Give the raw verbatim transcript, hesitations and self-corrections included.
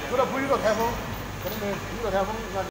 除了不遇到台风，可能没遇到台风，那。